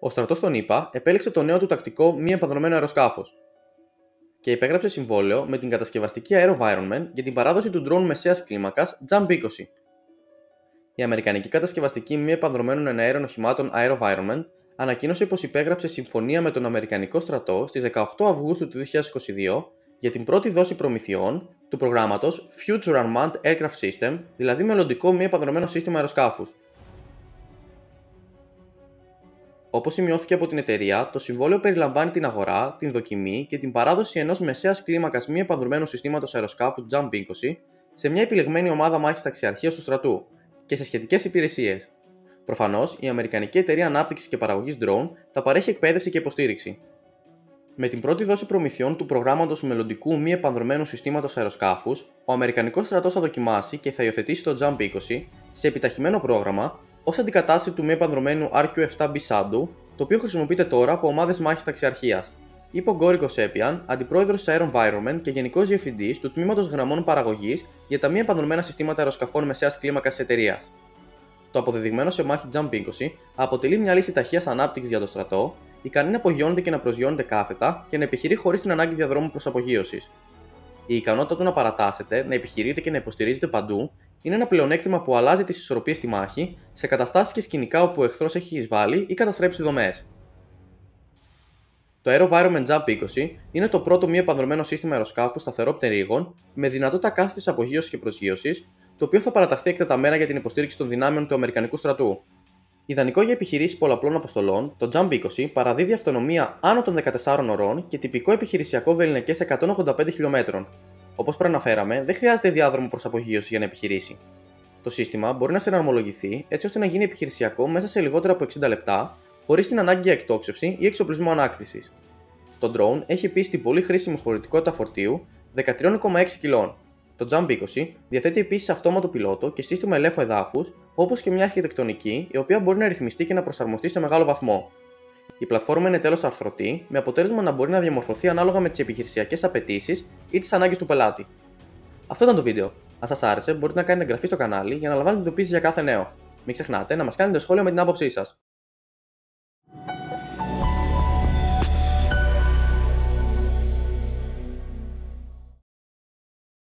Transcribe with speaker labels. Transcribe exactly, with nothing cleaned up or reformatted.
Speaker 1: Ο στρατός των ΗΠΑ επέλεξε το νέο του τακτικό μη επανδρωμένο αεροσκάφος και υπέγραψε συμβόλαιο με την κατασκευαστική AeroVironment για την παράδοση του ντρόουν μεσαίας κλίμακας Jump είκοσι. Η αμερικανική κατασκευαστική μη επανδρωμένων εναέριων οχημάτων AeroVironment ανακοίνωσε πως υπέγραψε συμφωνία με τον Αμερικανικό στρατό στις δεκαοκτώ Αυγούστου του δύο χιλιάδες είκοσι δύο για την πρώτη δόση προμηθειών του προγράμματος Future Unmanned Aircraft System, δηλαδή μελλοντικό μη επανδρωμένο σύστημα αεροσκάφους. Όπως σημειώθηκε από την εταιρεία, το συμβόλαιο περιλαμβάνει την αγορά, την δοκιμή και την παράδοση ενός μεσαίας κλίμακας μη επανδρωμένου συστήματος αεροσκάφους Jump είκοσι σε μια επιλεγμένη ομάδα μάχης ταξιαρχίας του στρατού και σε σχετικές υπηρεσίες. Προφανώς, η Αμερικανική Εταιρεία Ανάπτυξης και Παραγωγής Drone θα παρέχει εκπαίδευση και υποστήριξη. Με την πρώτη δόση προμηθειών του προγράμματος μελλοντικού μη επανδρωμένου συστήματος αεροσκάφους, ο Αμερικανικός στρατός θα δοκιμάσει και θα υιοθετήσει το Jump είκοσι σε επιταχυμένο πρόγραμμα ως αντικατάσταση του μη επανδρωμένου αρ κιου επτά μπι Shadow, το οποίο χρησιμοποιείται τώρα από ομάδες μάχης ταξιαρχίας, είπε ο Γκόρι Κοσέπιαν, αντιπρόεδρος της AeroVironment και γενικός διευθυντής του τμήματος γραμμών παραγωγής για τα μη επανδρωμένα συστήματα αεροσκαφών μεσαίας κλίμακας της εταιρείας. Το αποδεδειγμένο σε μάχη Jump είκοσι αποτελεί μια λύση ταχείας ανάπτυξης για το στρατό, ικανή να απογειώνεται και να προσγειώνεται κάθετα και να επιχειρεί χωρίς την ανάγκη διαδρόμου προς απογείωσης. Η ικανότητα του να παρατάσσεται, να επιχειρείται και να υποστηρίζεται παντού είναι ένα πλεονέκτημα που αλλάζει τις ισορροπίες στη μάχη σε καταστάσεις και σκηνικά όπου ο εχθρός έχει εισβάλει ή καταστρέψει δομές. Το AeroVironment Jump είκοσι είναι το πρώτο μη επανδρωμένο σύστημα αεροσκάφου σταθερό πτερύγων με δυνατότητα κάθετης απογείωσης και προσγείωσης, το οποίο θα παραταχθεί εκτεταμένα για την υποστήριξη των δυνάμεων του Αμερικανικού στρατού. Ιδανικό για επιχειρήσεις πολλαπλών αποστολών, το Jump είκοσι παραδίδει αυτονομία άνω των δεκατεσσάρων ωρών και τυπικό επιχειρησιακό βεληνικές εκατόν ογδόντα πέντε χιλιομέτρων. Όπως προαναφέραμε, δεν χρειάζεται διάδρομο προς απογείωση για να επιχειρήσει. Το σύστημα μπορεί να συναρμολογηθεί έτσι ώστε να γίνει επιχειρησιακό μέσα σε λιγότερα από εξήντα λεπτά, χωρίς την ανάγκη για εκτόξευση ή εξοπλισμό ανάκτησης. Το drone έχει επίσης την πολύ χρήσιμη χωρητικότητα φορτίου δεκατρία κόμμα έξι κιλών. Το Jump είκοσι διαθέτει επίσης αυτόματο πιλότο και σύστημα ελέγχου εδάφους, όπως και μια αρχιτεκτονική η οποία μπορεί να ρυθμιστεί και να προσαρμοστεί σε μεγάλο βαθμό. Η πλατφόρμα είναι τέλος αρθρωτή, με αποτέλεσμα να μπορεί να διαμορφωθεί ανάλογα με τις επιχειρησιακές απαιτήσεις ή τις ανάγκες του πελάτη. Αυτό ήταν το βίντεο. Αν σας άρεσε, μπορείτε να κάνετε εγγραφή στο κανάλι για να λαμβάνετε ειδοποιήσεις για κάθε νέο. Μην ξεχνάτε να μας κάνετε σχόλιο με την άποψή σας.